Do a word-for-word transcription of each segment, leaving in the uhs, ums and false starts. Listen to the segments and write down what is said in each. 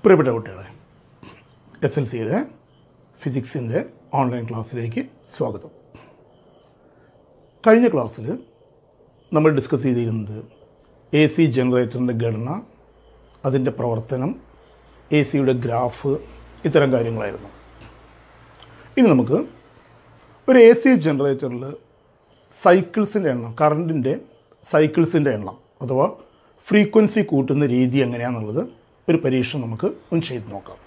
പ്രിയപ്പെട്ട കുട്ടികളെ, S L സിയുടെ ഫിസിക്സിൻ്റെ ഓൺലൈൻ ക്ലാസ്സിലേക്ക് സ്വാഗതം. കഴിഞ്ഞ ക്ലാസ്സിൽ നമ്മൾ ഡിസ്കസ് ചെയ്തിരുന്നത് എ സി ജനറേറ്ററിൻ്റെ ഘടന, അതിൻ്റെ പ്രവർത്തനം, എ സിയുടെ ഗ്രാഫ്, ഇത്തരം കാര്യങ്ങളായിരുന്നു. ഇനി നമുക്ക് ഒരു എ സി ജനറേറ്ററിൽ സൈക്കിൾസിൻ്റെ എണ്ണം, കറണ്ടിൻ്റെ സൈക്കിൾസിൻ്റെ എണ്ണം അഥവാ ഫ്രീക്വൻസി കൂട്ടുന്ന രീതി എങ്ങനെയാണെന്നുള്ളത് ഒരു പരീക്ഷ നമുക്ക് ഒന്ന് ചെയ്ത് നോക്കാം.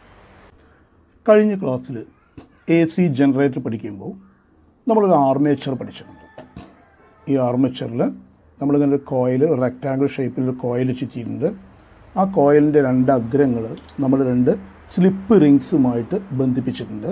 കഴിഞ്ഞ ക്ലാസ്സിൽ എ സി ജനറേറ്റർ പഠിക്കുമ്പോൾ നമ്മളൊരു ആർമേച്ചർ പഠിച്ചിട്ടുണ്ട്. ഈ ആർമേച്ചറിൽ നമ്മളിങ്ങനെ ഒരു കോയിൽ, റെക്റ്റാങ്കിൾ ഷേപ്പിൽ ഒരു കോയിൽ ചുറ്റിയിട്ടുണ്ട്. ആ കോയിലിൻ്റെ രണ്ട് അഗ്രങ്ങൾ നമ്മൾ രണ്ട് സ്ലിപ്പ് റിങ്സുമായിട്ട് ബന്ധിപ്പിച്ചിട്ടുണ്ട്.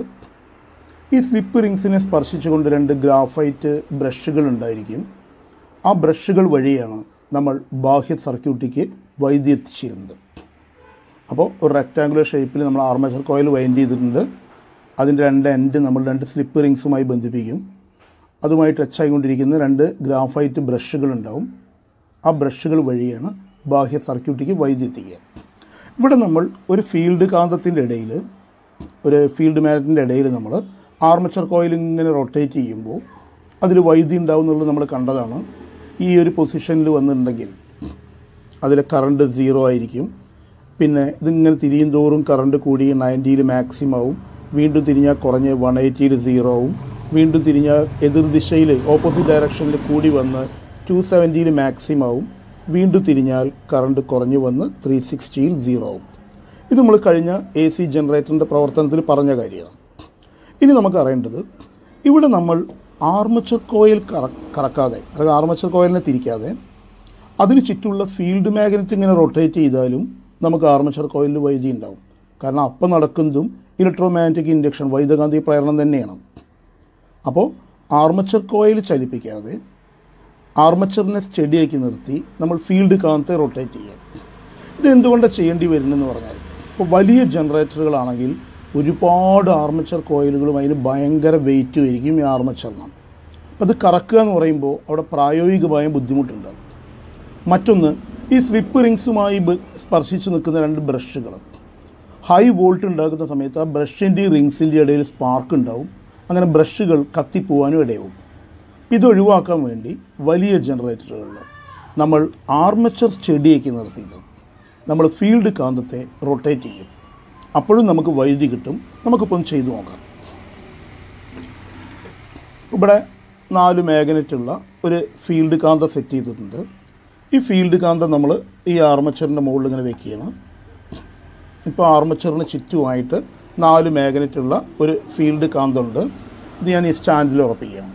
ഈ സ്ലിപ്പ് റിങ്സിനെ സ്പർശിച്ചുകൊണ്ട് രണ്ട് ഗ്രാഫൈറ്റ് ബ്രഷുകൾ ഉണ്ടായിരിക്കും. ആ ബ്രഷുകൾ വഴിയാണ് നമ്മൾ ബാഹ്യ സർക്യൂട്ടിലേക്ക് വൈദ്യുതി എത്തിച്ചിരുന്നത്. അപ്പോൾ ഒരു റെക്റ്റാങ്കുലർ ഷേപ്പിൽ നമ്മൾ ആർമേച്ചർ കോയിൽ വൈൻഡ് ചെയ്തിട്ടുണ്ട്. അതിൻ്റെ രണ്ട് എൻഡ് നമ്മൾ രണ്ട് സ്ലിപ്പ് റിങ്സുമായി ബന്ധിപ്പിക്കും. അതുമായി ടച്ച് ആയിക്കൊണ്ടിരിക്കുന്ന രണ്ട് ഗ്രാഫൈറ്റ് ബ്രഷുകൾ ഉണ്ടാവും. ആ ബ്രഷുകൾ വഴിയാണ് ബാഹ്യ സർക്യൂട്ടിലേക്ക് വൈദ്യുതി എത്തിക്കുക. ഇവിടെ നമ്മൾ ഒരു ഫീൽഡ് കാന്തത്തിൻ്റെ ഇടയിൽ, ഒരു ഫീൽഡ് മാഗ്നറ്റിൻ്റെ ഇടയിൽ നമ്മൾ ആർമേച്ചർ കോയിൽ ഇങ്ങനെ റൊട്ടേറ്റ് ചെയ്യുമ്പോൾ അതിൽ വൈദ്യുതി ഉണ്ടാവും എന്നുള്ളത് നമ്മൾ കണ്ടതാണ്. ഈ ഒരു പൊസിഷനിൽ വന്നിട്ടുണ്ടെങ്കിൽ അതിൽ കറണ്ട് സീറോ ആയിരിക്കും. പിന്നെ ഇതിങ്ങനെ തിരിയും തോറും കറണ്ട് കൂടി നയൻറ്റിയിൽ മാക്സിമം ആവും. വീണ്ടും തിരിഞ്ഞാൽ കുറഞ്ഞ് വൺ എയ്റ്റിയിൽ സീറോ ആവും. വീണ്ടും തിരിഞ്ഞാൽ എതിർദിശയിൽ ഓപ്പോസിറ്റ് ഡയറക്ഷനിൽ കൂടി വന്ന് ടു സെവൻറ്റിയിൽ മാക്സിമം ആവും. വീണ്ടും തിരിഞ്ഞാൽ കറണ്ട് കുറഞ്ഞ് വന്ന് ത്രീ സിക്സ്റ്റിയിൽ സീറോ ആവും. ഇത് നമ്മൾ കഴിഞ്ഞ എ സി ജനറേറ്ററിൻ്റെ പ്രവർത്തനത്തിൽ പറഞ്ഞ കാര്യമാണ്. ഇനി നമുക്ക് അറിയേണ്ടത്, ഇവിടെ നമ്മൾ ആർമേച്ചർ കോയിൽ കറ കറക്കാതെ അല്ലെങ്കിൽ ആർമേച്ചർ കോയിലിനെ തിരിക്കാതെ അതിന് ചുറ്റുമുള്ള ഫീൽഡ് മാഗ്നറ്റ് ഇങ്ങനെ റൊട്ടേറ്റ് ചെയ്താലും നമുക്ക് ആർമേച്ചർ കോയിലിൽ വൈദ്യുതി ഉണ്ടാവും. കാരണം അപ്പം നടക്കുന്നതും ഇലക്ട്രോ മാഗ്നറ്റിക് ഇൻഡക്ഷൻ, വൈദ്യുതകാന്തിക പ്രേരണം തന്നെയാണ്. അപ്പോൾ ആർമേച്ചർ കോയിൽ ചലിപ്പിക്കാതെ ആർമേച്ചറിനെ സ്റ്റഡിയാക്കി നിർത്തി നമ്മൾ ഫീൽഡ് കാന്തത്തെ റൊട്ടേറ്റ് ചെയ്യാം. ഇത് എന്തുകൊണ്ടാണ് ചെയ്യേണ്ടി വരുന്നതെന്ന് പറഞ്ഞാൽ, ഇപ്പോൾ വലിയ ജനറേറ്ററുകളാണെങ്കിൽ ഒരുപാട് ആർമേച്ചർ കോയിലുകളും അതിന് ഭയങ്കര വെയിറ്റും ആയിരിക്കും ഈ ആർമേച്ചറിനാണ്. അപ്പോൾ അത് കറക്കുക എന്ന് പറയുമ്പോൾ അവിടെ പ്രായോഗികമായ ബുദ്ധിമുട്ടുണ്ട്. മറ്റൊന്ന്, ഈ സ്ലിപ്പ് റിങ്സുമായി സ്പർശിച്ച് നിൽക്കുന്ന രണ്ട് ബ്രഷുകൾ ഹൈ വോൾട്ട് ഉണ്ടാക്കുന്ന സമയത്ത് ആ ബ്രഷിൻ്റെയും റിങ്സിൻ്റെ ഇടയിൽ സ്പാർക്ക് ഉണ്ടാവും. അങ്ങനെ ബ്രഷുകൾ കത്തിപ്പോവാനും ഇടയാവും. ഇത് ഒഴിവാക്കാൻ വേണ്ടി വലിയ ജനറേറ്ററുകളിൽ നമ്മൾ ആർമേച്ചർ സ്റ്റഡിയാക്കി നിർത്തിയിട്ട് നമ്മൾ ഫീൽഡ് കാന്തത്തെ റൊട്ടേറ്റ് ചെയ്യും. അപ്പോഴും നമുക്ക് വൈദ്യുതി കിട്ടും. നമുക്കിപ്പം ചെയ്തു നോക്കാം. ഇവിടെ നാല് മാഗ്നറ്റുള്ള ഒരു ഫീൽഡ് കാന്തം സെറ്റ് ചെയ്തിട്ടുണ്ട്. ഈ ഫീൽഡ് കാന്തം നമ്മൾ ഈ ആർമേച്ചറിൻ്റെ മുകളിൽ ഇങ്ങനെ വെക്കുകയാണ്. ഇപ്പോൾ ആർമേച്ചറിന് ചുറ്റുമായിട്ട് നാല് മാഗ്നറ്റുള്ള ഒരു ഫീൽഡ് കാന്തമുണ്ട്. ഇത് ഞാൻ ഈ സ്റ്റാൻഡിൽ ഉറപ്പിക്കുകയാണ്.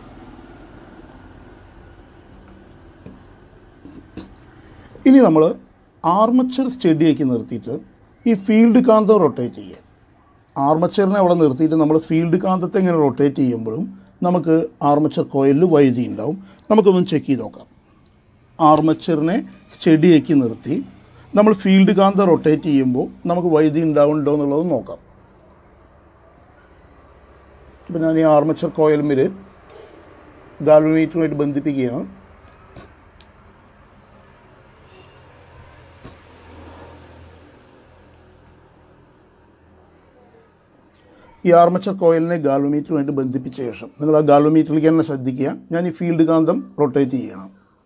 ഇനി നമ്മൾ ആർമേച്ചർ സ്റ്റഡിയാക്കി നിർത്തിയിട്ട് ഈ ഫീൽഡ് കാന്തം റൊട്ടേറ്റ് ചെയ്യുക. ആർമേച്ചറിനെ അവിടെ നിർത്തിയിട്ട് നമ്മൾ ഫീൽഡ് കാന്തത്തെ ഇങ്ങനെ റൊട്ടേറ്റ് ചെയ്യുമ്പോഴും നമുക്ക് ആർമേച്ചർ കോയിലിൽ വൈദ്യുതി ഉണ്ടാവും. നമുക്കൊന്ന് ചെക്ക് ചെയ്ത് നോക്കാം. ആർമേച്ചറിനെ സ്റ്റഡിയാക്കി നിർത്തി നമ്മൾ ഫീൽഡ് കാന്തം റൊട്ടേറ്റ് ചെയ്യുമ്പോൾ നമുക്ക് വൈദ്യുതി ഉണ്ടാവുന്നുണ്ടോ എന്നുള്ളത് നോക്കാം. ഇപ്പം ഞാൻ ഈ ആർമേച്ചർ കോയിലുമിൽ ഗാൽവനോമീറ്ററുമായിട്ട് ബന്ധിപ്പിക്കുകയാണ്. ഈ ആർമേച്ചർ കോയിലിനെ ഗാൽവനോമീറ്ററുമായിട്ട് ബന്ധിപ്പിച്ച ശേഷം നിങ്ങൾ ആ ഗാൽവനോമീറ്ററിലേക്ക് തന്നെ ശ്രദ്ധിക്കുക. ഞാൻ ഈ ഫീൽഡ് കാന്തം റൊട്ടേറ്റ് ചെയ്യണം.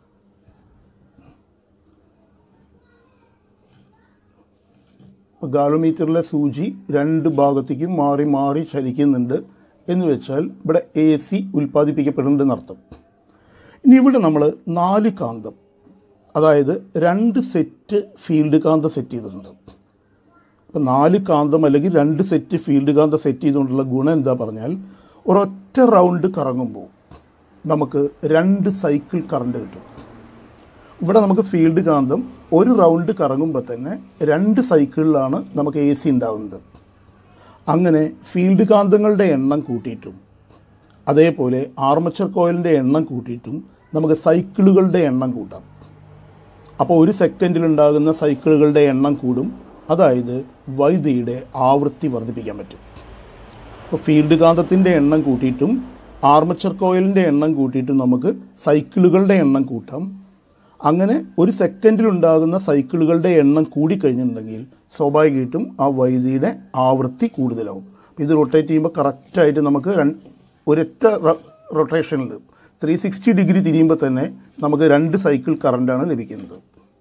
ഗാൽവനോമീറ്ററിലെ സൂചി രണ്ട് ഭാഗത്തേക്കും മാറി മാറി ചലിക്കുന്നുണ്ട് എന്ന് വെച്ചാൽ ഇവിടെ എ സി ഉൽപ്പാദിപ്പിക്കപ്പെടുന്നുണ്ടെന്ന് അർത്ഥം. ഇനി ഇവിടെ നമ്മൾ നാല് കാന്തം, അതായത് രണ്ട് സെറ്റ് ഫീൽഡ് കാന്തം സെറ്റ് ചെയ്തിട്ടുണ്ട്. അപ്പോൾ നാല് കാന്തം അല്ലെങ്കിൽ രണ്ട് സെറ്റ് ഫീൽഡ് കാന്തം സെറ്റ് ചെയ്തുകൊണ്ടുള്ള ഗുണം എന്താ പറഞ്ഞാൽ, ഒരൊറ്റ റൗണ്ട് കറങ്ങുമ്പോൾ നമുക്ക് രണ്ട് സൈക്കിൾ കറണ്ട് കിട്ടും. ഇവിടെ നമുക്ക് ഫീൽഡ് കാന്തം ഒരു റൗണ്ട് കറങ്ങുമ്പോൾ തന്നെ രണ്ട് സൈക്കിളിലാണ് നമുക്ക് എ സി ഉണ്ടാകുന്നത്. അങ്ങനെ ഫീൽഡ് കാന്തങ്ങളുടെ എണ്ണം കൂട്ടിയിട്ടും അതേപോലെ ആർമേച്ചർ കോയിലിൻ്റെ എണ്ണം കൂട്ടിയിട്ടും നമുക്ക് സൈക്കിളുകളുടെ എണ്ണം കൂട്ടാം. അപ്പോൾ ഒരു സെക്കൻഡിലുണ്ടാകുന്ന സൈക്കിളുകളുടെ എണ്ണം കൂടും. അതായത് വൈദ്യുതിയുടെ ആവൃത്തി വർദ്ധിപ്പിക്കാൻ പറ്റും. അപ്പോൾ ഫീൽഡ് കാന്തത്തിൻ്റെ എണ്ണം കൂട്ടിയിട്ടും ആർമേച്ചർ കോയിലിൻ്റെ എണ്ണം കൂട്ടിയിട്ടും നമുക്ക് സൈക്കിളുകളുടെ എണ്ണം കൂട്ടാം. അങ്ങനെ ഒരു സെക്കൻഡിലുണ്ടാകുന്ന സൈക്കിളുകളുടെ എണ്ണം കൂടിക്കഴിഞ്ഞിട്ടുണ്ടെങ്കിൽ സ്വാഭാവികമായിട്ടും ആ വൈദ്യുതിയുടെ ആവൃത്തി കൂടുതലാവും. ഇത് റൊട്ടേറ്റ് ചെയ്യുമ്പോൾ കറക്റ്റായിട്ട് നമുക്ക് ഒരൊറ്റ റൊട്ടേഷനിൽ ത്രീ സിക്സ്റ്റി ഡിഗ്രി തിരിയുമ്പോൾ തന്നെ നമുക്ക് രണ്ട് സൈക്കിൾ കറണ്ടാണ് ലഭിക്കുന്നത്.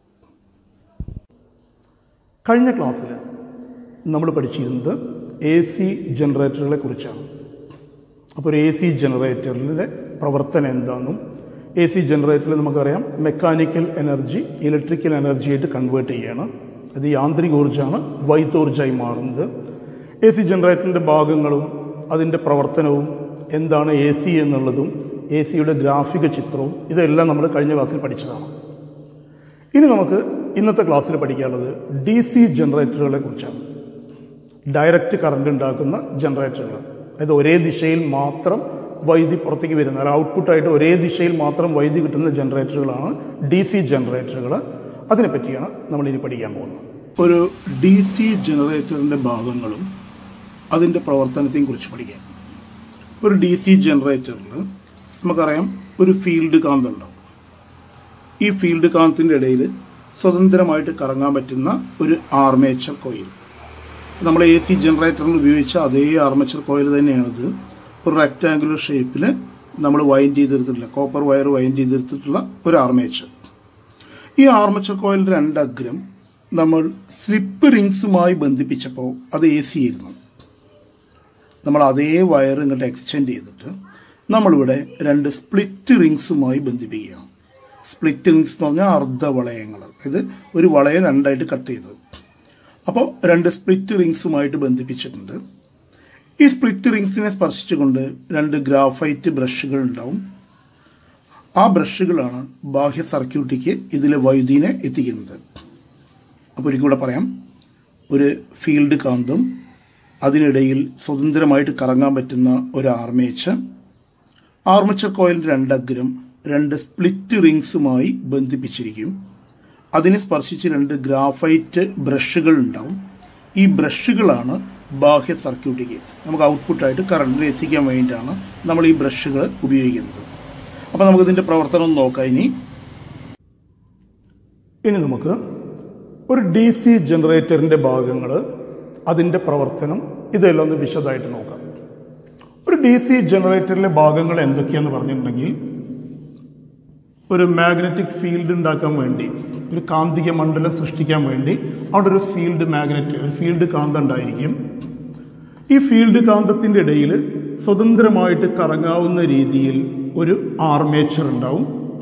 കഴിഞ്ഞ ക്ലാസ്സിൽ നമ്മൾ പഠിച്ചിരുന്നത് എ സി ജനറേറ്ററുകളെ കുറിച്ചാണ്. അപ്പോൾ ഒരു എ സി ജനറേറ്ററിലെ പ്രവർത്തനം എന്താണെന്നും എ സി ജനറേറ്ററിൽ നമുക്കറിയാം മെക്കാനിക്കൽ എനർജി ഇലക്ട്രിക്കൽ എനർജി ആയിട്ട് കൺവേർട്ട് ചെയ്യുകയാണ്. അത് യാന്ത്രികോർജ്ജമാണ് വൈദ്യോർജ്ജമായി മാറുന്നത്. എ സി ജനറേറ്ററിൻ്റെ ഭാഗങ്ങളും അതിൻ്റെ പ്രവർത്തനവും എന്താണ് എ സി എന്നുള്ളതും എ സിയുടെ ഗ്രാഫിക ചിത്രവും ഇതെല്ലാം നമ്മൾ കഴിഞ്ഞ ക്ലാസ്സിൽ പഠിച്ചതാണ്. ഇനി നമുക്ക് ഇന്നത്തെ ക്ലാസ്സിൽ പഠിക്കാനുള്ളത് ഡി സി ജനറേറ്ററുകളെ കുറിച്ചാണ്. ഡയറക്റ്റ് കറണ്ട് ഉണ്ടാക്കുന്ന ജനറേറ്ററുകൾ, അതായത് ഒരേ ദിശയിൽ മാത്രം വൈദ്യുതി പുറത്തേക്ക് വരുന്ന അല്ല ഔട്ട്പുട്ടായിട്ട് ഒരേ ദിശയിൽ മാത്രം വൈദ്യുതി കിട്ടുന്ന ജനറേറ്ററുകളാണ് ഡി സി ജനറേറ്ററുകൾ. അതിനെപ്പറ്റിയാണ് നമ്മളിനി പഠിക്കാൻ പോകുന്നത്. ഒരു ഡി സി ജനറേറ്ററിൻ്റെ ഭാഗങ്ങളും അതിൻ്റെ പ്രവർത്തനത്തെയും കുറിച്ച് പഠിക്കാം. ഒരു ഡി സി ജനറേറ്ററിൽ നമുക്കറിയാം ഒരു ഫീൽഡ് കാന്തം ഉണ്ടാവും. ഈ ഫീൽഡ് കാന്തത്തിൻ്റെ ഇടയിൽ സ്വതന്ത്രമായിട്ട് കറങ്ങാൻ പറ്റുന്ന ഒരു ആർമേച്ചർ കോയിൽ, നമ്മൾ എ സി ജനറേറ്ററിന് ഉപയോഗിച്ച അതേ ആർമേച്ചർ കോയിൽ തന്നെയാണിത്. ഒരു റെക്റ്റാങ്കുലർ ഷേപ്പിൽ നമ്മൾ വൈൻഡ് ചെയ്തെടുത്തിട്ടുള്ള കോപ്പർ വയർ വൈൻഡ് ചെയ്തെടുത്തിട്ടുള്ള ഒരു ആർമേച്ചർ. ഈ ആർമേച്ചർ കോയിലിൻ്റെ രണ്ടഗ്രം നമ്മൾ സ്ലിപ്പ് റിങ്സുമായി ബന്ധിപ്പിച്ചപ്പോൾ അത് എ സി ആയിരുന്നു. നമ്മൾ അതേ വയർ ഇങ്ങോട്ട് എക്സ്റ്റെൻഡ് ചെയ്തിട്ട് നമ്മളിവിടെ രണ്ട് സ്പ്ലിറ്റ് റിങ്സുമായി ബന്ധിപ്പിക്കുകയാണ്. സ്പ്ലിറ്റ് റിങ്സ് എന്ന് പറഞ്ഞാൽ അർദ്ധവളയങ്ങൾ, അതായത് ഒരു വളയം രണ്ടായിട്ട് കട്ട് ചെയ്തത്. അപ്പോൾ രണ്ട് സ്പ്ലിറ്റ് റിങ്സുമായിട്ട് ബന്ധിപ്പിച്ചിട്ടുണ്ട്. ഈ സ്പ്ലിറ്റ് റിങ്സിനെ സ്പർശിച്ചുകൊണ്ട് രണ്ട് ഗ്രാഫൈറ്റ് ബ്രഷുകൾ ഉണ്ടാവും. ആ ബ്രഷുകളാണ് ബാഹ്യ സർക്യൂട്ടിലേക്ക് ഇതിലെ വൈദ്യുതിനെ എത്തിക്കുന്നത്. അപ്പോൾ ഒരിക്കൽ കൂടെ പറയാം, ഒരു ഫീൽഡ് കാന്തം, അതിനിടയിൽ സ്വതന്ത്രമായിട്ട് കറങ്ങാൻ പറ്റുന്ന ഒരു ആർമേച്ചർ, ആർമേച്ചർ കോയിലിൻ്റെ രണ്ടഗ്രം രണ്ട് സ്പ്ലിറ്റ് റിങ്സുമായി ബന്ധിപ്പിച്ചിരിക്കും. അതിനെ സ്പർശിച്ച് രണ്ട് ഗ്രാഫൈറ്റ് ബ്രഷുകൾ ഉണ്ടാവും. ഈ ബ്രഷുകളാണ് ബാഹ്യ സർക്യൂട്ടിലേക്ക് നമുക്ക് ഔട്ട്പുട്ടായിട്ട് കറണ്ടിൽ എത്തിക്കാൻ വേണ്ടിയിട്ടാണ് നമ്മൾ ഈ ബ്രഷുകൾ ഉപയോഗിക്കുന്നത്. അപ്പോൾ നമുക്കിതിൻ്റെ പ്രവർത്തനം നോക്കാം. ഇനി ഇനി നമുക്ക് ഒരു ഡി സി ജനറേറ്ററിൻ്റെ ഭാഗങ്ങൾ, അതിൻ്റെ പ്രവർത്തനം, ഇതെല്ലാം ഒന്ന് വിശദമായിട്ട് നോക്കാം. ഒരു ഡി സി ജനറേറ്ററിലെ ഭാഗങ്ങൾ എന്തൊക്കെയാണെന്ന് പറഞ്ഞിട്ടുണ്ടെങ്കിൽ, ഒരു മാഗ്നറ്റിക് ഫീൽഡ് ഉണ്ടാക്കാൻ വേണ്ടി, ഒരു കാന്തിക മണ്ഡലം സൃഷ്ടിക്കാൻ വേണ്ടി അവിടെ ഒരു ഫീൽഡ് മാഗ്നറ്റ്, ഒരു ഫീൽഡ് കാന്തം ഉണ്ടായിരിക്കും. ഈ ഫീൽഡ് കാന്തത്തിൻ്റെ ഇടയിൽ സ്വതന്ത്രമായിട്ട് കറങ്ങാവുന്ന രീതിയിൽ ഒരു ആർമേച്ചർ ഉണ്ടാവും.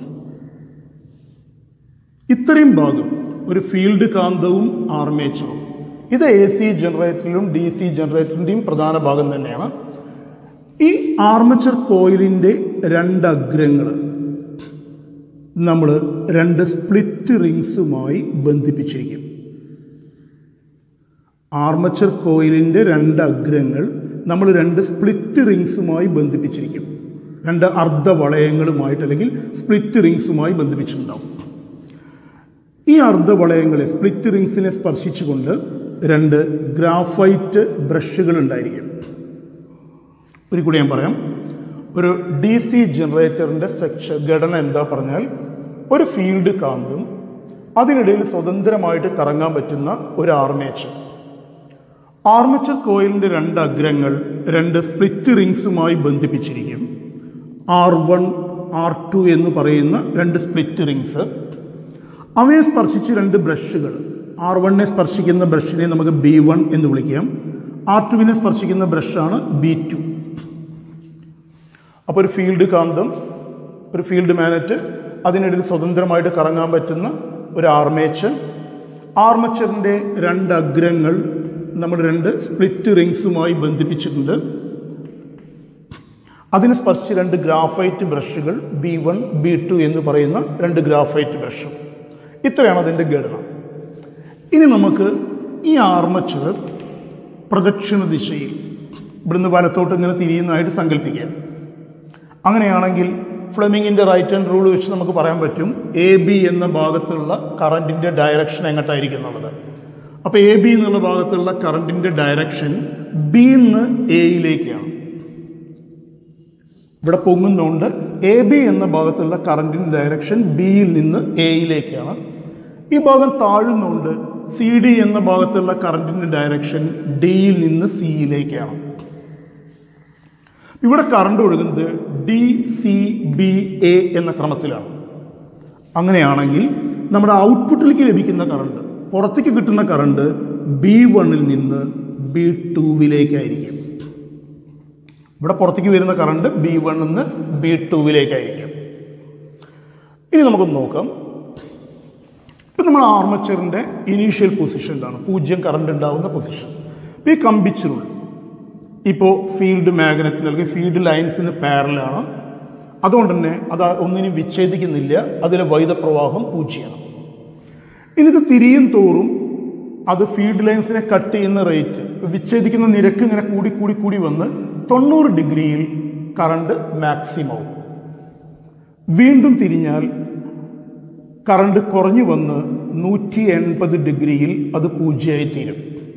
ഇത്രയും ഭാഗം ഒരു ഫീൽഡ് കാന്തവും ആർമേച്ചറും, ഇത് എ സി ജനറേറ്ററിലും ഡി സി ജനറേറ്ററിൻ്റെയും പ്രധാന ഭാഗം തന്നെയാണ്. ഈ ആർമേച്ചർ കോയിലിൻ്റെ രണ്ടഗ്രങ്ങൾ നമ്മൾ രണ്ട് സ്പ്ലിറ്റ് റിങ്സുമായി ബന്ധിപ്പിച്ചിരിക്കും. ആർമേച്ചർ കോയിലിൻ്റെ രണ്ട് അഗ്രങ്ങൾ നമ്മൾ രണ്ട് സ്പ്ലിറ്റ് റിങ്സുമായി ബന്ധിപ്പിച്ചിരിക്കും. രണ്ട് അർദ്ധവളയങ്ങളുമായിട്ട് അല്ലെങ്കിൽ സ്പ്ലിറ്റ് റിങ്സുമായി ബന്ധിപ്പിച്ചിട്ടുണ്ടാവും. ഈ അർദ്ധവളയങ്ങളെ, സ്പ്ലിറ്റ് റിങ്സിനെ സ്പർശിച്ചുകൊണ്ട് രണ്ട് ഗ്രാഫൈറ്റ് ബ്രഷുകൾ ഉണ്ടായിരിക്കും. ഒരു കൂടി ഞാൻ പറയാം, ഒരു ഡി സി ജനറേറ്ററിൻ്റെ സെക്ഷൻ ഘടന എന്താ പറഞ്ഞാൽ, ഒരു ഫീൽഡ് കാന്തം, അതിനിടയിൽ സ്വതന്ത്രമായിട്ട് കറങ്ങാൻ പറ്റുന്ന ഒരു ആർമേച്ചർ, ആർമേച്ചർ കോയിലിൻ്റെ രണ്ട് അഗ്രങ്ങൾ രണ്ട് സ്പ്ലിറ്റ് റിങ്സുമായി ബന്ധിപ്പിച്ചിരിക്കും. ആർ വൺ ആർ ടു എന്ന് പറയുന്ന രണ്ട് സ്പ്ലിറ്റ് റിങ്സ്, അവയെ സ്പർശിച്ച് രണ്ട് ബ്രഷുകൾ, ആർ വണ്ണിനെ സ്പർശിക്കുന്ന ബ്രഷിനെ നമുക്ക് ബി വൺ എന്ന് വിളിക്കാം, ആർ ടുവിനെ സ്പർശിക്കുന്ന ബ്രഷാണ് ബി ടു. അപ്പോൾ ഒരു ഫീൽഡ് കാന്തം, ഒരു ഫീൽഡ് മാഗ്നറ്റ്, അതിനിടയിൽ സ്വതന്ത്രമായിട്ട് കറങ്ങാൻ പറ്റുന്ന ഒരു ആർമേച്ചർ, ആർമേച്ചറിൻ്റെ രണ്ട് അഗ്രങ്ങൾ നമ്മൾ രണ്ട് സ്പ്ലിറ്റ് റിങ്സുമായി ബന്ധിപ്പിച്ചിട്ടുണ്ട്. അതിനെ സ്പർശിച്ച് രണ്ട് ഗ്രാഫൈറ്റ് ബ്രഷുകൾ ബി വൺ ബി ടു എന്ന് പറയുന്ന രണ്ട് ഗ്രാഫൈറ്റ് ബ്രഷ്. ഇത്രയാണ് അതിൻ്റെ ഘടന. ഇനി നമുക്ക് ഈ ആർമേച്ചർ പ്രദക്ഷിണ ദിശയിൽ ഇവിടുന്ന് വലത്തോട്ട് ഇങ്ങനെ തിരിയുന്നതായിട്ട് സങ്കല്പിക്കാം. അങ്ങനെയാണെങ്കിൽ ഫ്ലെമിങ്ങിൻ്റെ റൈറ്റ് ഹാൻഡ് റൂൾ വെച്ച് നമുക്ക് പറയാൻ പറ്റും എ ബി എന്ന ഭാഗത്തുള്ള കറണ്ടിൻ്റെ ഡയറക്ഷൻ എങ്ങോട്ടായിരിക്കും എന്നുള്ളത്. അപ്പോൾ എ ബി എന്നുള്ള ഭാഗത്തുള്ള കറണ്ടിൻ്റെ ഡയറക്ഷൻ ബി നിന്ന് എയിലേക്കാണ്. ഇവിടെ പൊങ്ങുന്നതുകൊണ്ട് എ ബി എന്ന ഭാഗത്തുള്ള കറണ്ടിൻ്റെ ഡയറക്ഷൻ ബിയിൽ നിന്ന് എയിലേക്കാണ്. ഈ ഭാഗം താഴുന്നുകൊണ്ട് സി ഡി എന്ന ഭാഗത്തുള്ള കറണ്ടിൻ്റെ ഡയറക്ഷൻ ഡിയിൽ നിന്ന് സിയിലേക്കാണ്. ഇവിടെ കറണ്ട് ഒഴുകുന്നത് ഡി സി ബി എ എന്ന ക്രമത്തിലാണ്. അങ്ങനെയാണെങ്കിൽ നമ്മുടെ ഔട്ട്പുട്ടിലേക്ക് ലഭിക്കുന്ന കറണ്ട്, പുറത്തേക്ക് കിട്ടുന്ന കറണ്ട് ബി വണ്ണിൽ നിന്ന് ബി ടൂവിലേക്കായിരിക്കും. ഇവിടെ പുറത്തേക്ക് വരുന്ന കറണ്ട് ബി വണ്ണിൽ നിന്ന് ബി ടൂവിലേക്കായിരിക്കും. ഇനി നമുക്കൊന്ന് നോക്കാം. ഇപ്പം നമ്മൾ ആർമച്ചറിൻ്റെ ഇനീഷ്യൽ പൊസിഷനിലാണ്, പൂജ്യം കറണ്ട് ഉണ്ടാകുന്ന പൊസിഷൻ. ഈ കമ്പിച്ചുരുൾ ഇപ്പോൾ ഫീൽഡ് മാഗ്നറ്റിന് അല്ലെങ്കിൽ ഫീൽഡ് ലൈൻസിന് പാരലാണ്. അതുകൊണ്ട് തന്നെ അത് ഒന്നിനും വിച്ഛേദിക്കുന്നില്ല, അതിലെ വൈദ്യുതപ്രവാഹം പൂജ്യമാണ്. ഇനി ഇത് തിരിയും തോറും അത് ഫീൽഡ് ലൈൻസിനെ കട്ട് ചെയ്യുന്ന റേറ്റ്, വിച്ഛേദിക്കുന്ന നിരക്ക് ഇങ്ങനെ കൂടി കൂടി കൂടി വന്ന് തൊണ്ണൂറ് ഡിഗ്രിയിൽ കറണ്ട് മാക്സിമം. വീണ്ടും തിരിഞ്ഞാൽ കറണ്ട് കുറഞ്ഞു വന്ന് നൂറ്റി എൺപത് ഡിഗ്രിയിൽ അത് പൂജ്യമായി തീരും.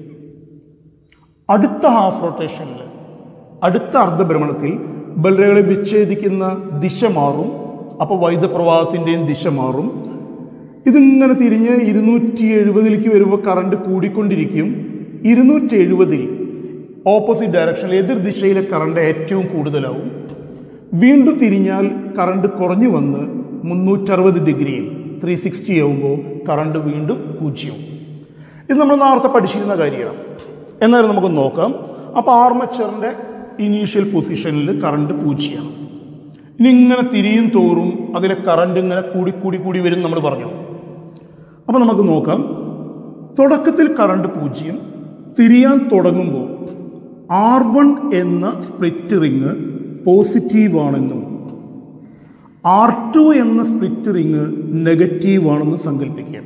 അടുത്ത ഹാഫ് റൊട്ടേഷനിൽ, അടുത്ത അർദ്ധഭ്രമണത്തിൽ ബലരകളെ വിച്ഛേദിക്കുന്ന ദിശ മാറും. അപ്പോൾ വൈദ്യുതപ്രവാഹത്തിൻ്റെയും ദിശ മാറും. ഇതിങ്ങനെ തിരിഞ്ഞ് ഇരുന്നൂറ്റി എഴുപതിലേക്ക് വരുമ്പോൾ കറണ്ട് കൂടിക്കൊണ്ടിരിക്കും. ഇരുന്നൂറ്റി എഴുപതിൽ ഓപ്പോസിറ്റ് ഡയറക്ഷനിൽ എതിർ ദിശയിലെ കറണ്ട് ഏറ്റവും കൂടുതലാവും. വീണ്ടും തിരിഞ്ഞാൽ കറണ്ട് കുറഞ്ഞു വന്ന് മുന്നൂറ്ററുപത് ഡിഗ്രിയിൽ ത്രീ സിക്സ്റ്റി ആവുമ്പോൾ കറണ്ട് വീണ്ടും പൂജ്യവും. ഇത് നമ്മൾ നേരത്തെ പഠിച്ചിരുന്ന കാര്യമാണ്. എന്നാലും നമുക്ക് നോക്കാം. അപ്പോൾ ആർമച്ചറിൻ്റെ ഇനീഷ്യൽ പൊസിഷനിൽ കറണ്ട് പൂജ്യമാണ്. ഇനി ഇങ്ങനെ തിരിയും തോറും അതിലെ കറണ്ട് ഇങ്ങനെ കൂടി കൂടി കൂടി വരും നമ്മൾ പറഞ്ഞു. അപ്പോൾ നമുക്ക് നോക്കാം. തുടക്കത്തിൽ കറണ്ട് പൂജ്യം, തിരിയാൻ തുടങ്ങുമ്പോൾ ആർ വൺ എന്ന സ്പ്ലിറ്റ് റിങ് പോസിറ്റീവാണെന്നും ആർ ടു എന്ന സ്പ്ലിറ്റ് റിങ് നെഗറ്റീവാണെന്നും സങ്കല്പിക്കുക.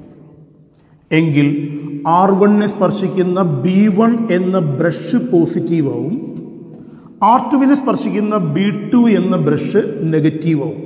എങ്കിൽ ആർ വണ്ണിനെ സ്പർശിക്കുന്ന ബി വൺ എന്ന ബ്രഷ് പോസിറ്റീവാവും, ആർ ടുവിനെ സ്പർശിക്കുന്ന ബി ടു എന്ന ബ്രഷ് നെഗറ്റീവാവും.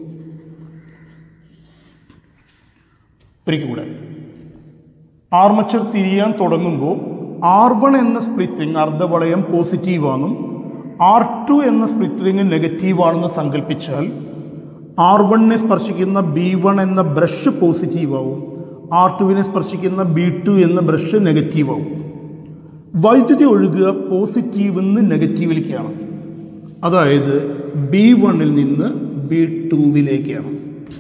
ഒരിക്കൽ കൂടെ, ആർമച്ചർ തിരിയാൻ തുടങ്ങുമ്പോൾ ആർ വൺ എന്ന സ്പ്ലിറ്റ് റിങ് അർദ്ധവളയം പോസിറ്റീവാണെന്നും ആർ ടു എന്ന സ്പ്ലിറ്റ് റിങ് നെഗറ്റീവാണെന്ന് സങ്കല്പിച്ചാൽ ആർ വണ്ണിനെ സ്പർശിക്കുന്ന ബി വൺ എന്ന ബ്രഷ് പോസിറ്റീവാവും, ആർ ടുവിനെ സ്പർശിക്കുന്ന ബി ടു എന്ന ബ്രഷ് നെഗറ്റീവാവും. വൈദ്യുതി ഒഴുകുക പോസിറ്റീവിൽ നിന്ന് നെഗറ്റീവിലേക്കാണ്. അതായത് ബി വണ്ണിൽ നിന്ന് ബി ടൂവിലേക്കാണ്.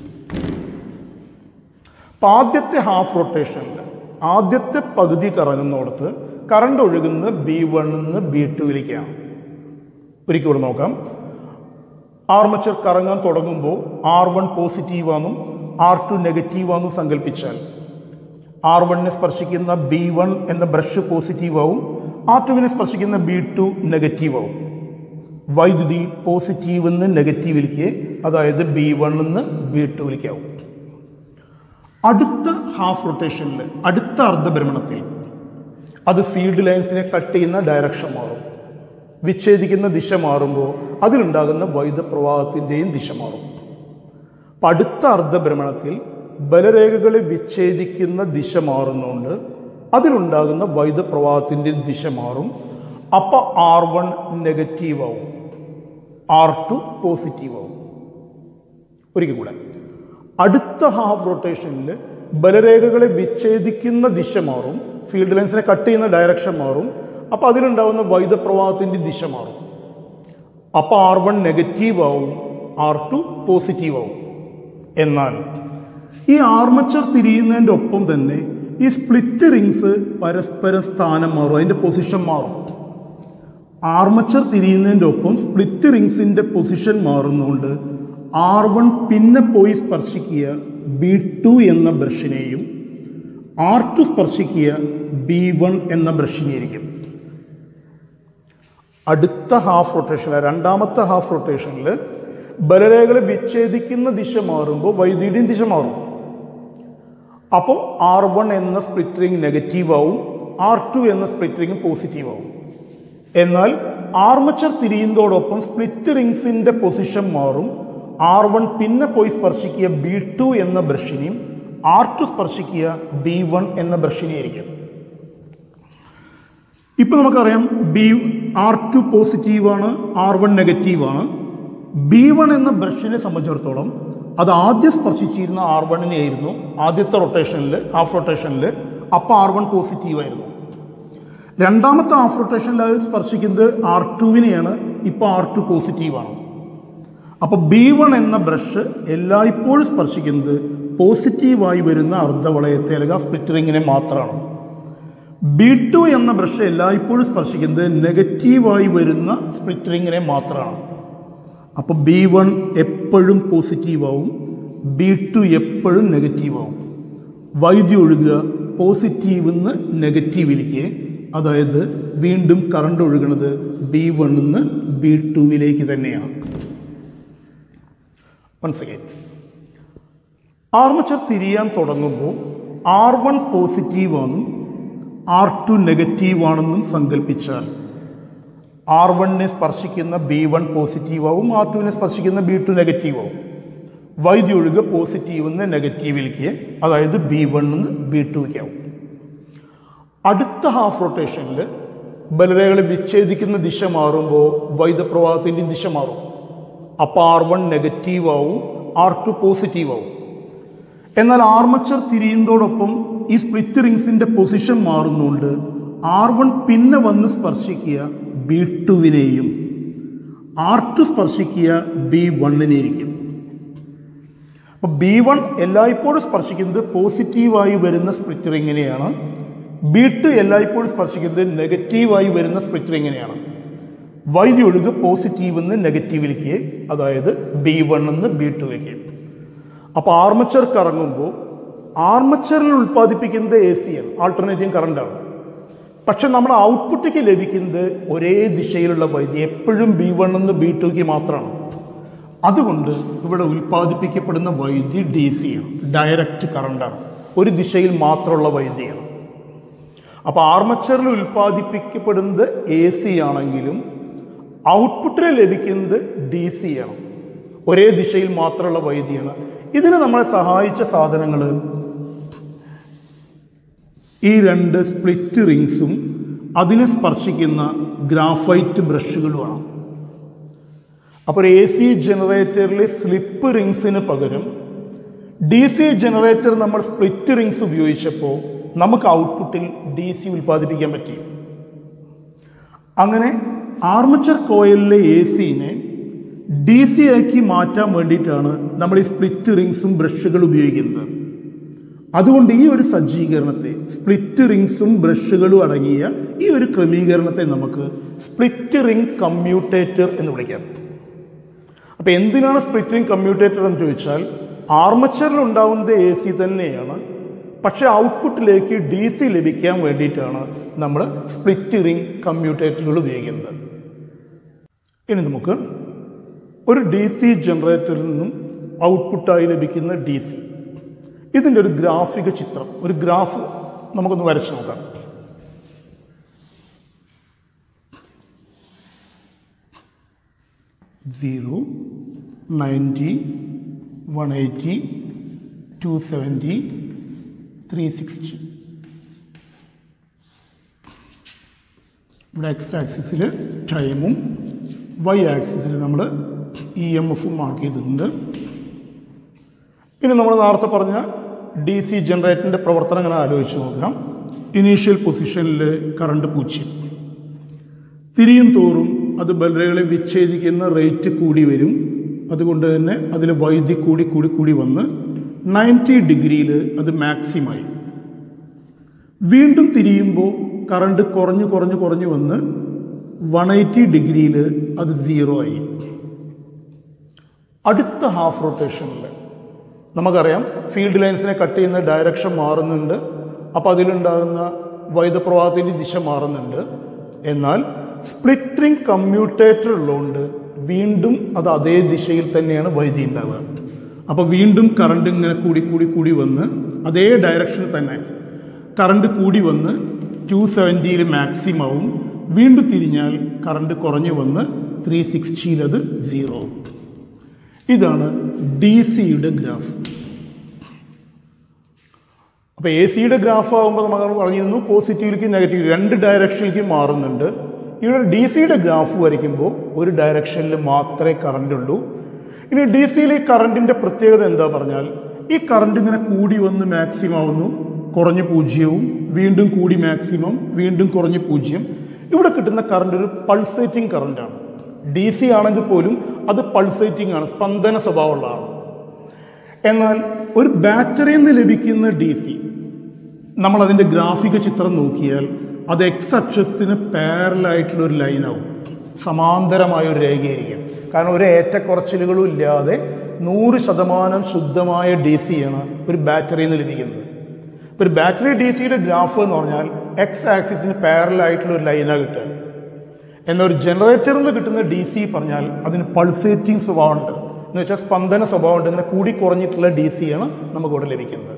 അപ്പം ആദ്യത്തെ ഹാഫ് റൊട്ടേഷനിൽ ആദ്യത്തെ പകുതി കറങ്ങുന്നിടത്ത് കറണ്ട് ഒഴുകുന്നത് ബി വണ്ണിൽ നിന്ന് ബി ടൂവിലേക്കാണ്. ഒരിക്കൽ കൂടെ നോക്കാം. ആർമച്ചർ കറങ്ങാൻ തുടങ്ങുമ്പോൾ ആർ വൺ പോസിറ്റീവാണെന്നും ആർ ടു നെഗറ്റീവാണെന്നും സങ്കല്പിച്ചാൽ ആർ വണ്ണിനെ സ്പർശിക്കുന്ന ബി വൺ എന്ന ബ്രഷ് പോസിറ്റീവാവും, ആർ ടുവിനെ സ്പർശിക്കുന്ന ബി ടു നെഗറ്റീവാവും. വൈദ്യുതി പോസിറ്റീവിൽ നിന്ന് നെഗറ്റീവിലേക്ക്, അതായത് ബി വണ്ണിൽ നിന്ന് ബി ടുവിലേക്കാവും. അടുത്ത ഹാഫ് റൊട്ടേഷനിൽ, അടുത്ത അർദ്ധഭ്രമണത്തിൽ അത് ഫീൽഡ് ലൈൻസിനെ കട്ട് ചെയ്യുന്ന ഡയറക്ഷൻ മാറും. വിച്ഛേദിക്കുന്ന ദിശ മാറുമ്പോൾ അതിലുണ്ടാകുന്ന വൈദ്യുതപ്രവാഹത്തിൻ്റെയും ദിശ മാറും. അപ്പം അടുത്ത അർദ്ധഭ്രമണത്തിൽ ബലരേഖകളെ വിച്ഛേദിക്കുന്ന ദിശ മാറുന്നുകൊണ്ട് അതിലുണ്ടാകുന്ന വൈദ്യുതപ്രവാഹത്തിൻ്റെ ദിശ മാറും. അപ്പോൾ ആർ വൺ നെഗറ്റീവാവും, ആർ ടു പോസിറ്റീവാവും. ഒരിക്കൽ കൂടെ, അടുത്ത ഹാഫ് റൊട്ടേഷനിൽ ബലരേഖകളെ വിച്ഛേദിക്കുന്ന ദിശ മാറും, ഫീൽഡ് ലൈൻസിനെ കട്ട് ചെയ്യുന്ന ഡയറക്ഷൻ മാറും. അപ്പോൾ അതിലുണ്ടാകുന്ന വൈദ്യുതപ്രവാഹത്തിൻ്റെ ദിശ മാറും. അപ്പോൾ ആർ വൺ നെഗറ്റീവാവും, ആർ ടു പോസിറ്റീവാവും. എന്നാൽ ഈ ആർമച്ചർ തിരിയുന്നതിൻ്റെ ഒപ്പം തന്നെ ഈ സ്പ്ലിറ്റ് റിങ്സ് പരസ്പരം സ്ഥാനം മാറും, അതിൻ്റെ പൊസിഷൻ മാറും. ആർമച്ചർ തിരിയുന്നതിൻ്റെ ഒപ്പം സ്പ്ലിറ്റ് റിങ്സിൻ്റെ പൊസിഷൻ മാറുന്നതുകൊണ്ട് ആർ വൺ പിന്നെ പോയി സ്പർശിക്കുക ബി ടു എന്ന ബ്രഷിനെയും ആർ ടു സ്പർശിക്കുക ബി വൺ എന്ന ബ്രഷിനെയായിരിക്കും. അടുത്ത ഹാഫ് റൊട്ടേഷൻ, രണ്ടാമത്തെ ഹാഫ് റൊട്ടേഷനിൽ ബലരേഖകളെ വിച്ഛേദിക്കുന്ന ദിശ മാറുമ്പോൾ വൈദ്യുതിയും ദിശ മാറും. അപ്പോൾ ആർ വൺ എന്ന സ്പ്ലിറ്റ് റിങ് നെഗറ്റീവാവും, ആർ ടു എന്ന സ്പ്ലിറ്റ് റിങ് പോസിറ്റീവാവും. എന്നാൽ ആർമച്ചർ തിരിയുന്നതോടൊപ്പം സ്പ്ലിറ്റ് റിങ്സിൻ്റെ പൊസിഷൻ മാറും. ആർ വൺ പിന്നെ പോയി സ്പർശിക്കുക ബി ടു എന്ന ബ്രഷിനെയും ആർ ടു സ്പർശിക്കുക ബി വൺ എന്ന ബ്രഷിനെയായിരിക്കും. ഇപ്പം നമുക്കറിയാം ബി ആർ ടു പോസിറ്റീവാണ്, ആർ വൺ നെഗറ്റീവാണ്. ബി വൺ എന്ന ബ്രഷിനെ സംബന്ധിച്ചിടത്തോളം അത് ആദ്യം സ്പർശിച്ചിരുന്ന ആർ വണ്ണിനെ ആയിരുന്നു ആദ്യത്തെ റൊട്ടേഷനിൽ, ഹാഫ് റൊട്ടേഷനിൽ. അപ്പോൾ ആർ വൺ പോസിറ്റീവായിരുന്നു. രണ്ടാമത്തെ ഹാഫ് റൊട്ടേഷനിൽ അത് സ്പർശിക്കുന്നത് ആർ ടുവിനെയാണ്. ഇപ്പോൾ ആർ ടു പോസിറ്റീവാണ്. അപ്പോൾ ബി വൺ എന്ന ബ്രഷ് എല്ലായ്പ്പോഴും സ്പർശിക്കുന്നത് പോസിറ്റീവായി വരുന്ന അർദ്ധവളയത്തെ അല്ലെങ്കിൽ സ്പ്ലിറ്റ് റിങ്ങിനെ മാത്രമാണ്. ബി ടു എന്ന ബ്രഷ് എല്ലായ്പ്പോഴും സ്പർശിക്കുന്നത് നെഗറ്റീവായി വരുന്ന സ്പ്ലിറ്റ് റിങ്ങിനെ മാത്രമാണ്. അപ്പോൾ ബി വൺ എപ്പോഴും പോസിറ്റീവാവും, ബി ടു എപ്പോഴും നെഗറ്റീവാവും. വൈദ്യുതി ഒഴുകുക പോസിറ്റീവിൽ നിന്ന് നെഗറ്റീവിലേക്ക്, അതായത് വീണ്ടും കറണ്ട് ഒഴുകുന്നത് ബി വണ്ണിൽ നിന്ന് ബി ടുവിലേക്ക് തന്നെയാണ്. വൺസ് അഗൈൻ, ആർമച്ചർ തിരിയാൻ തുടങ്ങുമ്പോൾ ആർ വൺ പോസിറ്റീവാണെന്നും ആർ ടു നെഗറ്റീവാണെന്നും സങ്കല്പിച്ചാൽ ആർ വണ്ണിനെ സ്പർശിക്കുന്ന ബി വൺ പോസിറ്റീവാവും, ആർ ടുവിനെ സ്പർശിക്കുന്ന ബി ടു നെഗറ്റീവാവും. വൈദ്യുതി ഒഴുകുക പോസിറ്റീവിൽ നിന്ന് നെഗറ്റീവിലേക്ക്, അതായത് ബി വണ്ണിൽ നിന്ന് ബി ടുവിലേക്കാവും. അടുത്ത ഹാഫ് റൊട്ടേഷനിൽ ബലരേഖകളെ വിച്ഛേദിക്കുന്ന ദിശ മാറുമ്പോൾ വൈദ്യുതപ്രവാഹത്തിൻ്റെ ദിശ മാറും. അപ്പോൾ ആർ വൺ നെഗറ്റീവാവും, ആർ ടു പോസിറ്റീവാവും. എന്നാൽ ആർമച്ചർ തിരിയുന്നതോടൊപ്പം ഈ സ്പ്ലിറ്റ് റിങ്സിൻ്റെ പൊസിഷൻ മാറുന്നുകൊണ്ട് ആർ വൺ പിന്നെ വന്ന് സ്പർശിക്കുക ബി ടുവിനെയും ആർ ടു സ്പർശിക്കുക ബി വണ്ണിനെയിരിക്കും. അപ്പോൾ ബി വൺ എല്ലായ്പ്പോഴും സ്പർശിക്കുന്നത് പോസിറ്റീവായി വരുന്ന സ്പ്ലിറ്റ് റിങ്ങിനെയാണ്. ബി ടു എല്ലായ്പ്പോഴും സ്പർശിക്കുന്നത് നെഗറ്റീവായി വരുന്ന സ്പ്ലിറ്റ് റിങ്ങിനെയാണ്. വൈദ്യുതി ഒഴുകുക പോസിറ്റീവിൽ നിന്ന് നെഗറ്റീവിലേക്ക്, അതായത് ബി വണ്ണിൽ നിന്ന് ബി ടുവിലേക്ക്. അപ്പോൾ ആർമച്ചർ കറങ്ങുമ്പോൾ ആർമച്ചറിൽ ഉൽപ്പാദിപ്പിക്കുന്നത് എ സിയാണ്, ആൾട്ടർനേറ്റിംഗ് കറണ്ടാണ്. പക്ഷെ നമ്മുടെ ഔട്ട്പുട്ടിലേക്ക് ലഭിക്കുന്നത് ഒരേ ദിശയിലുള്ള വൈദ്യുതി എപ്പോഴും ബി വണ്ണിൽ നിന്ന് ബി ടുക്ക് മാത്രമാണ്. അതുകൊണ്ട് ഇവിടെ ഉൽപ്പാദിപ്പിക്കപ്പെടുന്ന വൈദ്യുതി ഡി സി ആണ്, ഡയറക്റ്റ് കറണ്ടാണ്, ഒരു ദിശയിൽ മാത്രമുള്ള വൈദ്യുതിയാണ്. അപ്പോൾ ആർമച്ചറിൽ ഉൽപ്പാദിപ്പിക്കപ്പെടുന്നത് എ സി ആണെങ്കിലും ഔട്ട്പുട്ടിൽ ലഭിക്കുന്നത് ഡി സി ആണ്, ഒരേ ദിശയിൽ മാത്രമുള്ള വൈദ്യുതിയാണ്. ഇതിന് നമ്മളെ സഹായിച്ച സാധനങ്ങൾ ഈ രണ്ട് സ്പ്ലിറ്റ് റിങ്സും അതിനെ സ്പർശിക്കുന്ന ഗ്രാഫൈറ്റ് ബ്രഷുകളുമാണ്. അപ്പോൾ എ സി ജനറേറ്ററിലെ സ്ലിപ്പ് റിങ്സിന് പകരം ഡി സി ജനറേറ്റർ നമ്മൾ സ്പ്ലിറ്റ് റിങ്സ് ഉപയോഗിച്ചപ്പോൾ നമുക്ക് ഔട്ട്പുട്ടിൽ ഡി സി ഉൽപ്പാദിപ്പിക്കാൻ പറ്റി. അങ്ങനെ ആർമച്ചർ കോയിലിലെ എ സിനെ ഡി സി ആക്കി മാറ്റാൻ വേണ്ടിയിട്ടാണ് നമ്മൾ ഈ സ്പ്ലിറ്റ് റിങ്സും ബ്രഷുകൾ ഉപയോഗിക്കുന്നത്. അതുകൊണ്ട് ഈ ഒരു സജ്ജീകരണത്തെ, സ്പ്ലിറ്റ് റിങ്സും ബ്രഷുകളും അടങ്ങിയ ഈ ഒരു ക്രമീകരണത്തെ നമുക്ക് സ്പ്ലിറ്റ് റിംഗ് കമ്മ്യൂട്ടേറ്റർ എന്ന് വിളിക്കാം. അപ്പോൾ എന്തിനാണ് സ്പ്ലിറ്റ് റിംഗ് കമ്മ്യൂട്ടേറ്റർ എന്ന് ചോദിച്ചാൽ, ആർമച്ചറിൽ ഉണ്ടാവുന്നത് എ സി തന്നെയാണ്, പക്ഷേ ഔട്ട്പുട്ടിലേക്ക് ഡി സി ലഭിക്കാൻ വേണ്ടിയിട്ടാണ് നമ്മൾ സ്പ്ലിറ്റ് റിംഗ് കമ്മ്യൂട്ടേറ്ററുകൾ ഉപയോഗിക്കുന്നത്. ഇനി നമുക്ക് ഒരു ഡി സി ജനറേറ്ററിൽ നിന്നും ഔട്ട്പുട്ടായി ലഭിക്കുന്ന ഡി സി, ഇതിൻ്റെ ഒരു ഗ്രാഫിക ചിത്രം, ഒരു ഗ്രാഫ് നമുക്കൊന്ന് വരച്ച് നോക്കാം. Zero, ninety, one eighty, two seventy, three sixty. ഇവിടെ എക്സ് ആക്സിസിൽ ടൈമും വൈ ആക്സിസിൽ നമ്മൾ ഇ എം എഫും മാർക്ക് ചെയ്തിട്ടുണ്ട്. ഇനി നമ്മൾ നേരത്തെ പറഞ്ഞ ഡി സി ജനറേറ്ററിൻ്റെ പ്രവർത്തനം അങ്ങനെ ആലോചിച്ച് നോക്കാം. ഇനീഷ്യൽ പൊസിഷനിൽ കറണ്ട് പൂജ്യം, തിരിയും തോറും അത് ബലരകളെ വിച്ഛേദിക്കുന്ന റേറ്റ് കൂടി വരും. അതുകൊണ്ട് തന്നെ അതിൽ വൈദ്യുതി കൂടി കൂടി കൂടി വന്ന് നയൻറ്റി ഡിഗ്രിയിൽ അത് മാക്സിമായി. വീണ്ടും തിരിയുമ്പോൾ കറണ്ട് കുറഞ്ഞ് കുറഞ്ഞ് കുറഞ്ഞ് വന്ന് വൺ എയ്റ്റി ഡിഗ്രിയിൽ അത് സീറോ ആയി. അടുത്ത ഹാഫ് റൊട്ടേഷനിൽ നമുക്കറിയാം ഫീൽഡ് ലൈൻസിനെ കട്ട് ചെയ്യുന്ന ഡയറക്ഷൻ മാറുന്നുണ്ട്. അപ്പോൾ അതിലുണ്ടാകുന്ന വൈദ്യുതപ്രവാഹത്തിൻ്റെ ദിശ മാറുന്നുണ്ട്. എന്നാൽ സ്പ്ലിറ്റ് റിംഗ് കമ്മ്യൂട്ടേറ്റർ ഉള്ളതുകൊണ്ട് വീണ്ടും അത് അതേ ദിശയിൽ തന്നെയാണ് വൈദ്യുതി ഉണ്ടാവുക. അപ്പോൾ വീണ്ടും കറണ്ട് ഇങ്ങനെ കൂടി കൂടി കൂടി വന്ന് അതേ ഡയറക്ഷനിൽ തന്നെ കറണ്ട് കൂടി വന്ന് ടു സെവൻറ്റിയിൽ മാക്സിമവും. വീണ്ടും തിരിഞ്ഞാൽ കറണ്ട് കുറഞ്ഞു വന്ന് ത്രീ സിക്സ്റ്റിയിൽ അത് സീറോ. ഇതാണ് ഡി സിയുടെ ഗ്രാഫ്. അപ്പോൾ എ സിയുടെ ഗ്രാഫ് ആകുമ്പോൾ നമ്മൾ പറഞ്ഞിരുന്നു പോസിറ്റീവിലേക്ക് നെഗറ്റീവ് രണ്ട് ഡയറക്ഷനിലേക്ക് മാറുന്നുണ്ട്. ഇവിടെ ഡി സിയുടെ ഗ്രാഫ് വരയ്ക്കുമ്പോൾ ഒരു ഡയറക്ഷനിൽ മാത്രമേ കറണ്ട് ഉള്ളൂ. ഇനി ഡി സിയിൽ ഈ കറണ്ടിൻ്റെ പ്രത്യേകത എന്താ പറഞ്ഞാൽ, ഈ കറണ്ട് ഇങ്ങനെ കൂടി വന്ന് മാക്സിമം ആവുന്നു, കുറഞ്ഞ് പൂജ്യവും, വീണ്ടും കൂടി മാക്സിമം, വീണ്ടും കുറഞ്ഞ് പൂജ്യം. ഇവിടെ കിട്ടുന്ന കറണ്ട് ഒരു പൾസേറ്റിംഗ് കറണ്ടാണ്. ഡി സി ആണെങ്കിൽ പോലും അത് പൾസേറ്റിംഗ് ആണ്, സ്പന്ദന സ്വഭാവമുള്ളതാണ്. എന്നാൽ ഒരു ബാറ്ററിയിൽ നിന്ന് ലഭിക്കുന്ന ഡി സി നമ്മളതിൻ്റെ ഗ്രാഫിക ചിത്രം നോക്കിയാൽ അത് എക്സ് അക്ഷത്തിന് പാരലായിട്ടുള്ള ഒരു ലൈനാവും, സമാന്തരമായ ഒരു രേഖയായിരിക്കും. കാരണം ഒരു ഏറ്റക്കുറച്ചിലുകളും ഇല്ലാതെ നൂറ് ശതമാനം ശുദ്ധമായ ഡി സിയാണ് ഒരു ബാറ്ററിയിൽ നിന്ന് ലഭിക്കുന്നത്. ഇപ്പോൾ ഒരു ബാറ്ററി ഡി സിയുടെ ഗ്രാഫ് എന്ന് പറഞ്ഞാൽ എക്സ് ആക്സിസിന് പാരലായിട്ടുള്ള ഒരു ലൈനാണ് കിട്ടുക. എന്നാൽ ഒരു ജനറേറ്ററിൽ നിന്ന് കിട്ടുന്ന ഡി സി പറഞ്ഞാൽ അതിന് പൾസേറ്റിംഗ് സ്വഭാവമുണ്ട്, എന്ന് വെച്ചാൽ സ്പന്ദന സ്വഭാവമുണ്ട്. ഇങ്ങനെ കൂടി കുറഞ്ഞിട്ടുള്ള ഡി സിയാണ് നമുക്കിവിടെ ലഭിക്കുന്നത്.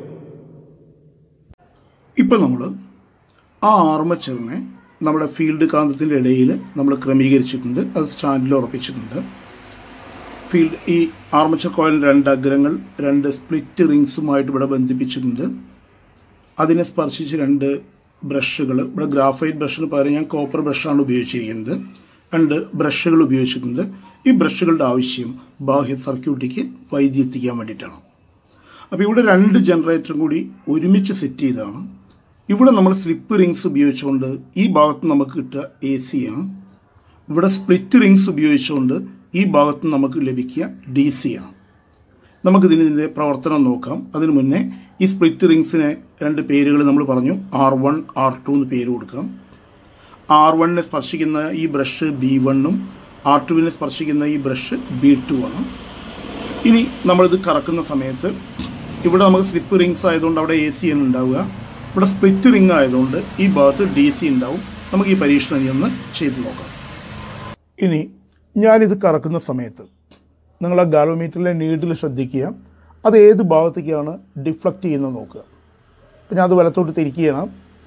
ഇപ്പം നമ്മൾ ആ ആർമച്ചറിനെ നമ്മുടെ ഫീൽഡ് കാന്തത്തിൻ്റെ ഇടയിൽ നമ്മൾ ക്രമീകരിച്ചിട്ടുണ്ട്, അത് സ്റ്റാൻഡിൽ ഉറപ്പിച്ചിട്ടുണ്ട്. ഫീൽഡ് ഈ ആർമച്ചർ കോയിൽ രണ്ട് അഗ്രങ്ങൾ രണ്ട് സ്പ്ലിറ്റ് റിങ്സുമായിട്ട് ഇവിടെ ബന്ധിപ്പിച്ചിട്ടുണ്ട്. അതിനെ സ്പർശിച്ച് രണ്ട് ബ്രഷുകൾ, ഇവിടെ ഗ്രാഫൈറ്റ് ബ്രഷിന് പകരം ഞാൻ കോപ്പർ ബ്രഷാണ് ഉപയോഗിച്ചിരിക്കുന്നത്. രണ്ട് ബ്രഷുകൾ ഉപയോഗിച്ചിട്ടുണ്ട്. ഈ ബ്രഷുകളുടെ ആവശ്യം ബാഹ്യ സർക്യൂട്ടിലേക്ക് വൈദ്യുതി എത്തിക്കാൻ വേണ്ടിയിട്ടാണ്. അപ്പോൾ ഇവിടെ രണ്ട് ജനറേറ്ററും കൂടി ഒരുമിച്ച് സെറ്റ് ചെയ്തതാണ്. ഇവിടെ നമ്മൾ സ്ലിപ്പ് റിങ്സ് ഉപയോഗിച്ചുകൊണ്ട് ഈ ഭാഗത്ത് നമുക്ക് കിട്ടുക എ സി ആണ്. ഇവിടെ സ്പ്ലിറ്റ് റിങ്സ് ഉപയോഗിച്ചുകൊണ്ട് ഈ ഭാഗത്ത് നമുക്ക് ലഭിക്കുക ഡി സി ആണ്. നമുക്കിതിൻ്റെ പ്രവർത്തനം നോക്കാം. അതിനു മുന്നേ ഈ സ്പ്ലിറ്റ് റിങ്സിനെ രണ്ട് പേരുകൾ നമ്മൾ പറഞ്ഞു, ആർ വൺ ആർ ടു എന്ന് പേര് കൊടുക്കാം. ആർ വണ്ണിനെ സ്പർശിക്കുന്ന ഈ ബ്രഷ് ബി വണ്ണും ആർ ടുവിനെ സ്പർശിക്കുന്ന ഈ ബ്രഷ് ബി ടു ആണ്. ഇനി നമ്മളിത് കറക്കുന്ന സമയത്ത് ഇവിടെ നമുക്ക് സ്ലിപ്പ് റിങ്സ് ആയതുകൊണ്ട് അവിടെ എ സി ആണ് ഉണ്ടാവുക. ഇവിടെ സ്പ്ലിറ്റ് റിങ് ആയതുകൊണ്ട് ഈ ഭാഗത്ത് ഡി സി ഉണ്ടാവും. നമുക്ക് ഈ പരീക്ഷണം ഒന്ന് ചെയ്ത് നോക്കാം. ഇനി ഞാനിത് കറക്കുന്ന സമയത്ത് നിങ്ങൾ ആ ഗാലോമീറ്ററിലെ നീഡിൽ ശ്രദ്ധിക്കുക, അത് ഏത് ഭാഗത്തേക്കാണ് ഡിഫ്ലക്റ്റ് ചെയ്യുന്നത് നോക്കുക. അപ്പം ഞാൻ അത് വലത്തോട്ട് തിരിക്കുകയാണ്.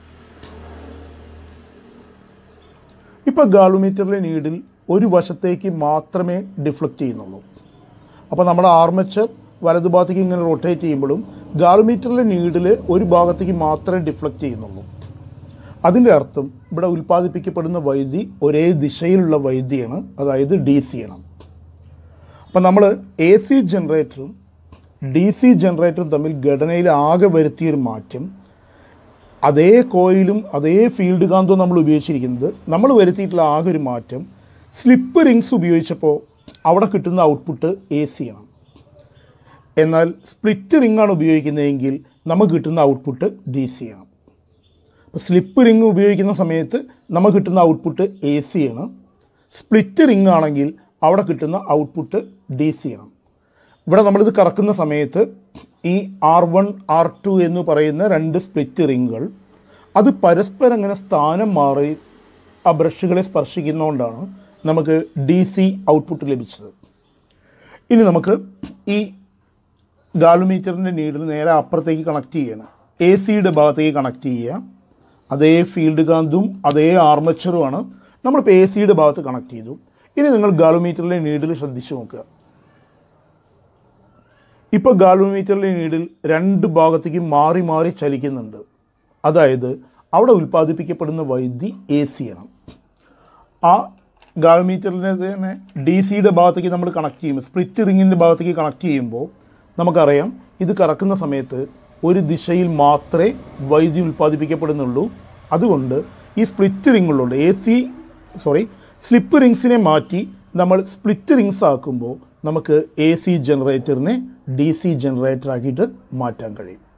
ഇപ്പോൾ ഗാലോമീറ്ററിലെ നീഡിൽ ഒരു വശത്തേക്ക് മാത്രമേ ഡിഫ്ലക്റ്റ് ചെയ്യുന്നുള്ളൂ. അപ്പോൾ നമ്മുടെ ആർമച്ചർ വലതുഭാഗത്തേക്ക് ഇങ്ങനെ റൊട്ടേറ്റ് ചെയ്യുമ്പോഴും ഗാലോമീറ്ററിലെ നീഡിൽ ഒരു ഭാഗത്തേക്ക് മാത്രമേ ഡിഫ്ലക്റ്റ് ചെയ്യുന്നുള്ളൂ. അതിൻ്റെ അർത്ഥം ഇവിടെ ഉൽപ്പാദിപ്പിക്കപ്പെടുന്ന വൈദ്യുതി ഒരേ ദിശയിലുള്ള വൈദ്യുതിയാണ്, അതായത് ഡി സി ആണ്. അപ്പം നമ്മൾ എ സി ജനറേറ്ററും ഡി സി ജനറേറ്ററും തമ്മിൽ ഘടനയിൽ ആകെ വരുത്തിയൊരു മാറ്റം, അതേ കോയിലും അതേ ഫീൽഡ് കാന്തവും നമ്മൾ ഉപയോഗിച്ചിരിക്കുന്നത്, നമ്മൾ വരുത്തിയിട്ടുള്ള ആകെ ഒരു മാറ്റം സ്ലിപ്പ് റിങ്സ് ഉപയോഗിച്ചപ്പോൾ അവിടെ കിട്ടുന്ന ഔട്ട്പുട്ട് എ സി ആണ്. എന്നാൽ സ്പ്ലിറ്റ് റിങ്ങാണ് ഉപയോഗിക്കുന്നതെങ്കിൽ നമുക്ക് കിട്ടുന്ന ഔട്ട്പുട്ട് ഡി സി ആണ്. അപ്പോൾ സ്ലിപ്പ് റിങ് ഉപയോഗിക്കുന്ന സമയത്ത് നമുക്ക് കിട്ടുന്ന ഔട്ട്പുട്ട് എ സി ആണ്. സ്പ്ലിറ്റ് റിങ് ആണെങ്കിൽ അവിടെ കിട്ടുന്ന ഔട്ട്പുട്ട് ഡി സി ആണ്. ഇവിടെ നമ്മളിത് കറക്കുന്ന സമയത്ത് ഈ ആർ വൺ ആർ ടു എന്ന് പറയുന്ന രണ്ട് സ്പ്ലിറ്റ് റിങ്ങുകൾ അത് പരസ്പരം അങ്ങനെ സ്ഥാനം മാറി ആ ബ്രഷുകളെ സ്പർശിക്കുന്നതുകൊണ്ടാണ് നമുക്ക് ഡി സി ഔട്ട്പുട്ട് ലഭിച്ചത്. ഇനി നമുക്ക് ഈ ഗാലോമീറ്ററിൻ്റെ നീഡിൽ നേരെ അപ്പുറത്തേക്ക് കണക്ട് ചെയ്യണം. എ സിയുടെ ഭാഗത്തേക്ക് കണക്ട് ചെയ്യുക. അതേ ഫീൽഡ് കാന്തും അതേ ആർമച്ചറുമാണ് നമ്മളിപ്പോൾ എ സിയുടെ ഭാഗത്ത് കണക്ട് ചെയ്തു. ഇനി നിങ്ങൾ ഗാലോമീറ്ററിലെ നീഡിൽ ശ്രദ്ധിച്ചു നോക്കുക. ഇപ്പോൾ ഗാലോമീറ്ററിലെ നീഡിൽ രണ്ട് ഭാഗത്തേക്ക് മാറി മാറി ചലിക്കുന്നുണ്ട്. അതായത് അവിടെ ഉൽപ്പാദിപ്പിക്കപ്പെടുന്ന വൈദ്യുതി എ സി ആണ്. ആ ഗാലോമീറ്ററിനെ തന്നെ ഡി സിയുടെ ഭാഗത്തേക്ക് നമ്മൾ കണക്ട് ചെയ്യുമ്പോൾ, സ്പ്ലിറ്റ് റിങ്ങിൻ്റെ ഭാഗത്തേക്ക് കണക്ട് ചെയ്യുമ്പോൾ നമുക്കറിയാം ഇത് കറക്കുന്ന സമയത്ത് ഒരു ദിശയിൽ മാത്രമേ വൈദ്യുതി ഉൽപ്പാദിപ്പിക്കപ്പെടുന്നുള്ളൂ. അതുകൊണ്ട് ഈ സ്പ്ലിറ്റ് റിങ്ങുകളുണ്ട് എ സി സോറി സ്ലിപ്പ് റിങ്സിനെ മാറ്റി നമ്മൾ സ്പ്ലിറ്റ് റിങ്സ് ആക്കുമ്പോൾ നമുക്ക് എ സി ജനറേറ്ററിനെ ഡി സി ജനറേറ്റർ ആക്കിയിട്ട് മാറ്റാൻ കഴിയും.